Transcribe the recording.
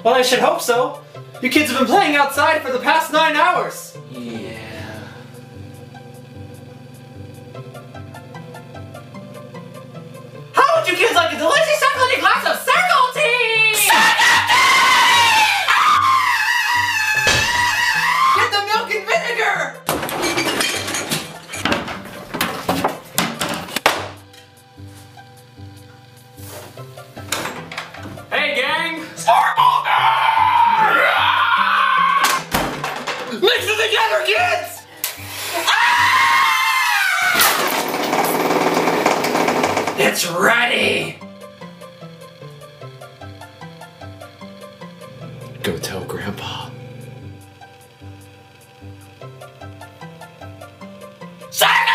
Well, I should hope so. You kids have been playing outside for the past 9 hours. Yeah. How would you kids like a delicious chocolatey glass of Circletine? Get the milk and vinegar! Hey, gang! Mix it together, kids! It's ready! Go tell Grandpa. Shut